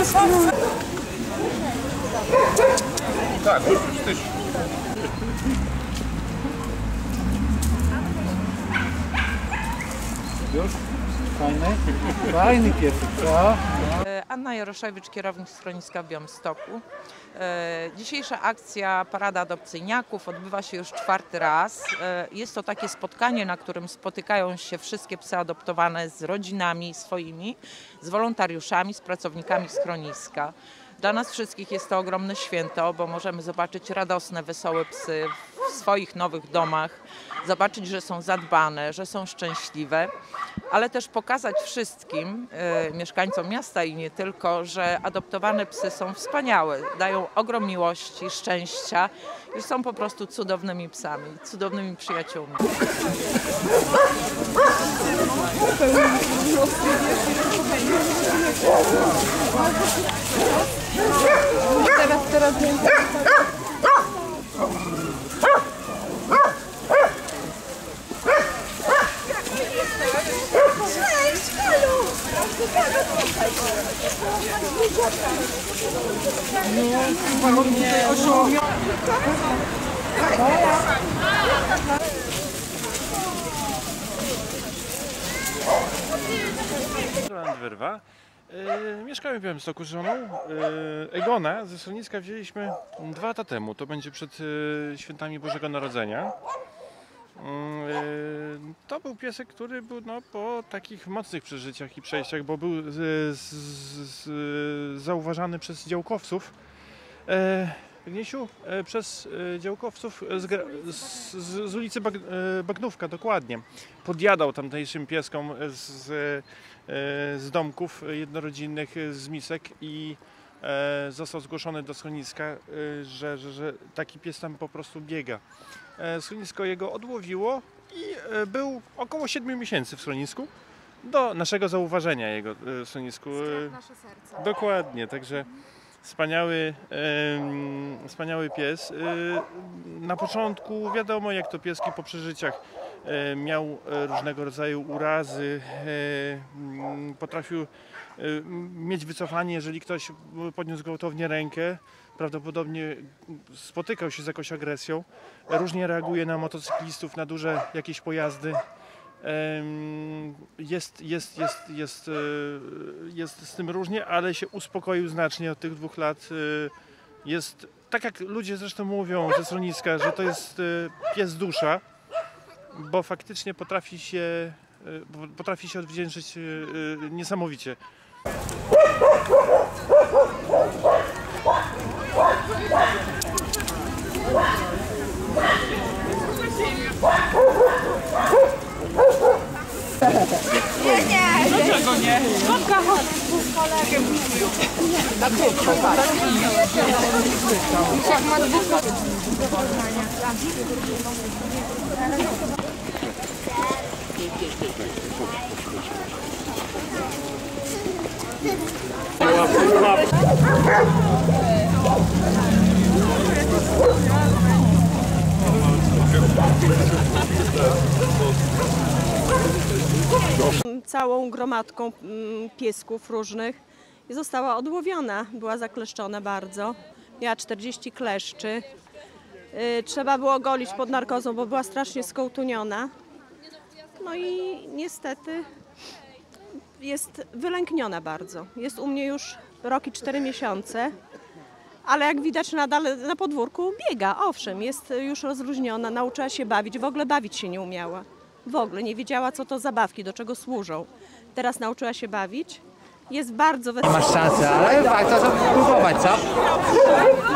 Tak, już Już? Fajny piesek, co? Anna Jaroszewicz, kierownik schroniska w Białymstoku. Dzisiejsza akcja Parada Adopcyjniaków odbywa się już 4. raz. Jest to takie spotkanie, na którym spotykają się wszystkie psy adoptowane z rodzinami swoimi, z wolontariuszami, z pracownikami schroniska. Dla nas wszystkich jest to ogromne święto, bo możemy zobaczyć radosne, wesołe psy w swoich nowych domach, zobaczyć, że są zadbane, że są szczęśliwe, ale też pokazać wszystkim mieszkańcom miasta i nie tylko, że adoptowane psy są wspaniałe, dają ogrom miłości, szczęścia i są po prostu cudownymi psami, cudownymi przyjaciółmi. Teraz więcej. Wyrwa. Mieszkamy w Białymstoku z żoną. Egona ze schroniska wzięliśmy 2 lata temu. To będzie przed świętami Bożego Narodzenia. To był piesek, który był po takich mocnych przeżyciach i przejściach, bo był zauważany przez działkowców. Gniesiu, przez działkowców z ulicy Bagnówka, dokładnie. Podjadał tamtejszym pieskom z domków jednorodzinnych, z misek i został zgłoszony do schroniska, że taki pies tam po prostu biega. Schronisko jego odłowiło i był około 7 miesięcy w schronisku. Do naszego zauważenia jego w schronisku. Nasze serce. Dokładnie, także wspaniały pies. Na początku wiadomo, jak to pieski po przeżyciach. Miał różnego rodzaju urazy, potrafił mieć wycofanie, jeżeli ktoś podniósł gwałtownie rękę. Prawdopodobnie spotykał się z jakąś agresją. Różnie reaguje na motocyklistów, na duże jakieś pojazdy. Jest z tym różnie, ale się uspokoił znacznie od tych 2 lat. Jest, tak jak ludzie zresztą mówią ze schroniska, że to jest pies dusza, bo faktycznie potrafi się odwdzięczyć niesamowicie. Nie! Dlaczego nie? Kotka, chodź! Na krótko, tak. Jak ma 2 do poznania. Całą gromadką piesków różnych i została odłowiona. Była zakleszczona bardzo. Miała 40 kleszczy. Trzeba było golić pod narkozą, bo była strasznie skołtuniona. No i niestety jest wylękniona bardzo. Jest u mnie już rok i 4 miesiące, ale jak widać nadal na podwórku biega. Owszem, jest już rozluźniona, nauczyła się bawić, w ogóle bawić się nie umiała. W ogóle nie wiedziała, co to zabawki, do czego służą. Teraz nauczyła się bawić. Jest bardzo wesoła. Nie masz szansy, ale warto próbować, co?